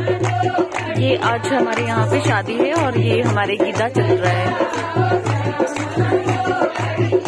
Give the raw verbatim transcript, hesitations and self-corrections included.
ये आज हमारे यहाँ पे शादी है और ये हमारे गीता चल रहा है।